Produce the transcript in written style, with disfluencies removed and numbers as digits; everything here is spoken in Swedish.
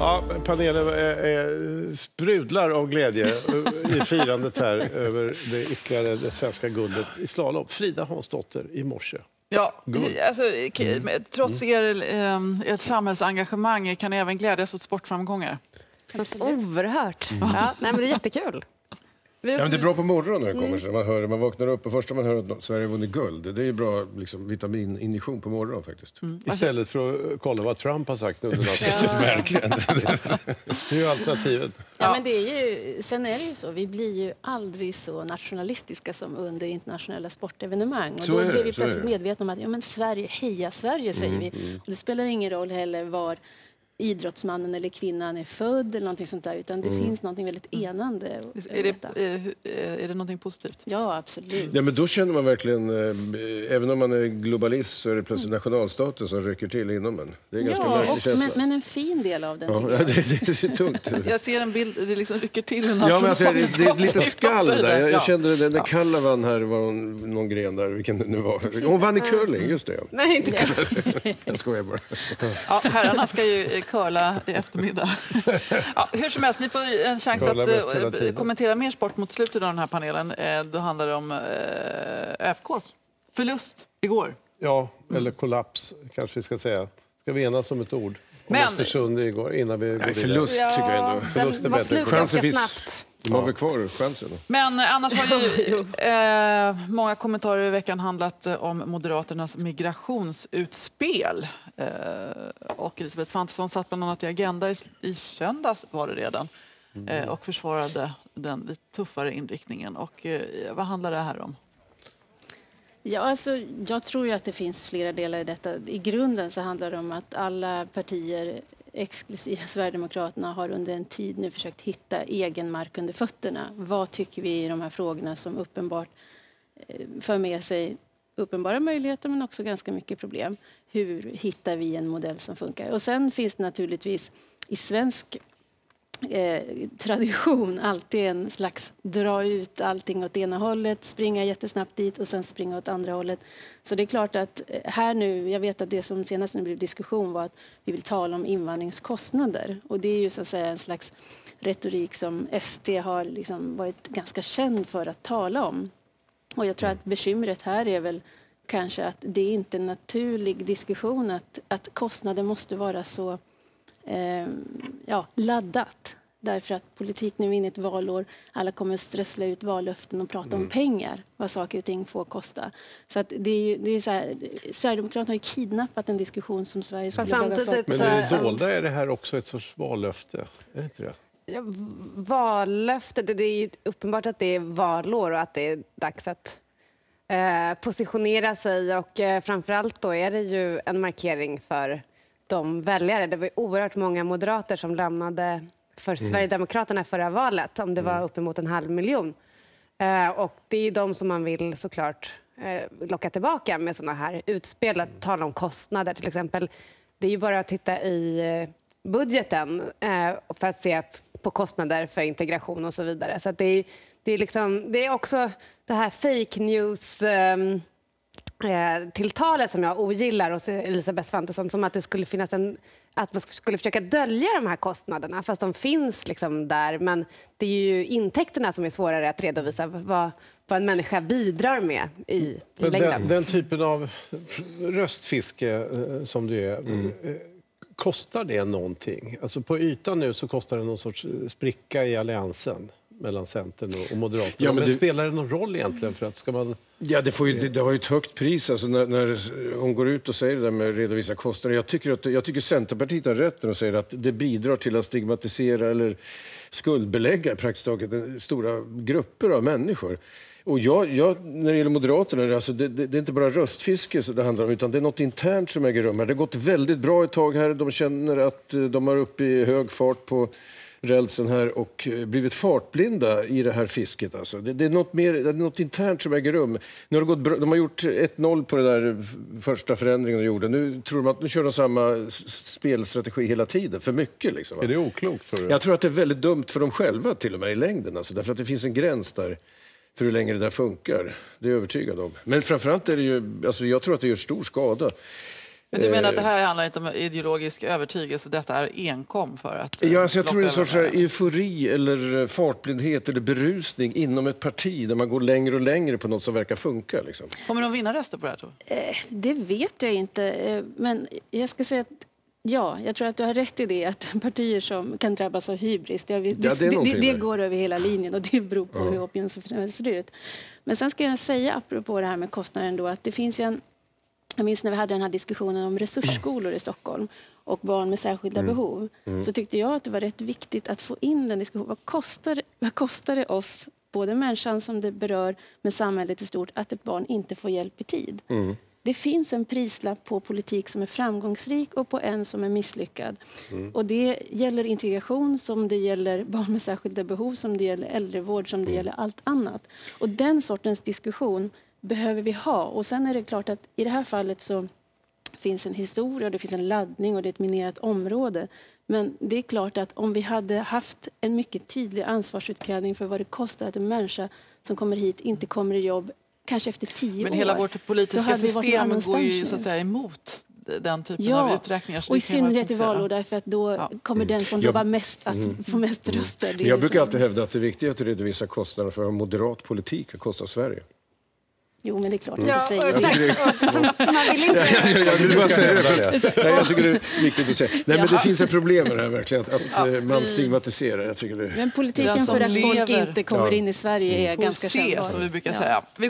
Ja, panelen sprudlar av glädje i firandet här över det svenska guldet i slalom. Frida Hansdotter i morse. Ja, alltså, trots ert samhällsengagemang kan ni även glädjas åt sportframgångar. Oerhört. Ja, nej, men det är jättekul. Ja, men det är bra på morgonen när det kommer. Man vaknar upp och första man hör att Sverige vunnit guld. Det är bra liksom, vitamininjektion på morgonen faktiskt. Istället för att kolla vad Trump har sagt under natten. Verkligen. Det är ju alternativet. Ja, men det är ju, sen är det ju så. Vi blir ju aldrig så nationalistiska som under internationella sportevenemang. Och då blir vi plötsligt medvetna om att Sverige, heja Sverige, säger vi. Och det spelar ingen roll heller var idrottsmannen eller kvinnan är född eller någonting sånt där, utan det finns någonting väldigt enande. Är det någonting positivt? Ja, absolut. Ja, men då känner man verkligen, även om man är globalist så är det plötsligt nationalstaten som rycker till inom en. Det är ganska märklig känsla. Men en fin del av den. Ja, det är tungt. Jag ser en bild, det liksom rycker till en ja, men alltså, det är lite skall där. Jag kände det, när Kalla vann här var hon någon gren där, vilken det nu var. Hon vann i curling, just det. Nej, inte curling. Jag skojar bara. Ja, herrarna ska ju curla i eftermiddag. Ja, hur som helst, ni får en chans att kommentera mer sport mot slutet av den här panelen. Då handlar det om ÖFKs förlust igår. Ja, eller kollaps kanske vi ska säga. Ska vi enas om ett ord? Men Östersund igår innan vi går förlust tycker jag ändå. Förlust är bättre. Chansen finns. De har väl kvar chansen. Men annars har ju många kommentarer i veckan handlat om Moderaternas migrationsutspel. Och Elisabeth Svantesson satt bland annat i Agenda i söndags var det redan. Och försvarade den lite tuffare inriktningen. Och vad handlar det här om? Ja, alltså, jag tror ju att det finns flera delar i detta. I grunden så handlar det om att alla partier, exklusive Sverigedemokraterna, har under en tid nu försökt hitta egen mark under fötterna. Vad tycker vi i de här frågorna som uppenbart för med sig uppenbara möjligheter men också ganska mycket problem. Hur hittar vi en modell som funkar? Och sen finns det naturligtvis i svensk tradition alltid en slags dra ut allting åt ena hållet, springa jättesnabbt dit och sen springa åt andra hållet. Så det är klart att här nu, jag vet att det som senast nu blev diskussion var att vi vill tala om invandringskostnader. Och det är ju så att säga en slags retorik som SD har liksom varit ganska känd för att tala om. Och jag tror att bekymret här är väl kanske att det är inte en naturlig diskussion att kostnader måste vara så laddat. Därför att politik nu är inne i ett valår. Alla kommer att strössla ut vallöften och prata om pengar. Vad saker och ting får kosta. Så att det är så här, Sverigedemokraterna har ju kidnappat en diskussion som Sverige skulle behöva få. Men det dolda är det här också ett sorts vallöfte? Är det inte det? Ja, vallöfte, det är ju uppenbart att det är valår och att det är dags att positionera sig. Och framförallt då är det ju en markering för de väljare. Det var oerhört många moderater som lämnade för Sverigedemokraterna förra valet, om det var uppemot 500 000. Och det är de som man vill såklart locka tillbaka med såna här utspel, att tala om kostnader till exempel. Det är ju bara att titta i budgeten för att se på kostnader för integration och så vidare. Så att det är också det här fake news tilltalet som jag ogillar hos Elisabeth Svantesson, som att det skulle finnas att man skulle försöka dölja de här kostnaderna, fast de finns liksom där, men det är ju intäkterna som är svårare att redovisa vad en människa bidrar med i längden. Den typen av röstfiske som du är, kostar det någonting? Alltså på ytan nu så kostar det någon sorts spricka i alliansen mellan Centern och Moderaterna. Ja, men spelar det någon roll egentligen? För att ska man... Ja, det har ju ett högt pris alltså, när hon går ut och säger det där med redovisa kostnader. Jag tycker Centerpartiet har rätt när de säger att det bidrar till att stigmatisera eller skuldbelägga praktiskt taget stora grupper av människor. Och när det gäller Moderaterna, alltså det är inte bara röstfiske det handlar om, utan det är något internt som äger rum. Det har gått väldigt bra ett tag här. De känner att de har uppe i hög fart på rälsen här och blivit fartblinda i det här fisket. Alltså. Det är något internt som äger rum. Nu har det gått bra. De har gjort 1-0 på den där första förändringen de gjorde. Nu tror de att nu kör de samma spelstrategi hela tiden. För mycket liksom. Är det oklokt för dig? Jag tror att det är väldigt dumt för dem själva till och med i längden. Alltså, därför att det finns en gräns där för hur länge det där funkar. Det är jag övertygad om. Men framförallt är det ju, alltså jag tror att det gör stor skada. Men du menar att det här handlar inte om ideologisk övertygelse, detta är enkom för att... Ja, alltså jag tror det är en sorts eufori eller fartblindhet eller berusning inom ett parti där man går längre och längre på något som verkar funka. Liksom. Kommer de vinna röster på det här, tror du? Det vet jag inte, men jag ska säga att ja, jag tror att du har rätt i det, att partier som kan drabbas av hybris, det går över hela linjen och det beror på hur opinionsförhållandet ser ut. Men sen ska jag säga, apropå det här med kostnaden då, att det finns ju jag minns när vi hade den här diskussionen om resursskolor i Stockholm och barn med särskilda behov, så tyckte jag att det var rätt viktigt att få in den diskussionen. Vad kostar det oss, både människan som det berör, men samhället i stort, att ett barn inte får hjälp i tid? Det finns en prislapp på politik som är framgångsrik och på en som är misslyckad. Och det gäller integration, som det gäller barn med särskilda behov, som det gäller äldrevård, som det gäller allt annat. Och den sortens diskussion behöver vi ha. Och sen är det klart att i det här fallet så finns en historia, det finns en laddning och det är ett minerat område. Men det är klart att om vi hade haft en mycket tydlig ansvarsutkrävning för vad det kostar att en människa som kommer hit inte kommer i jobb, kanske efter 10 år. Men hela vårt politiska system går ju så att säga emot den typen av uträkningar. Och i synnerhet i valår, därför att då kommer den som jobbar mest att få mest röster. Jag brukar alltid hävda att det är viktigt att redovisa kostnader för en moderat politik att kosta Sverige. Jo, men det är klart att du säger det. Jag tycker det är viktigt att säga. Nej, men det finns ett problem med det här verkligen, att man stigmatiserar. Jag tycker det. Men politiken för att folk inte kommer in i Sverige är ganska kännbar. som vi brukar säga.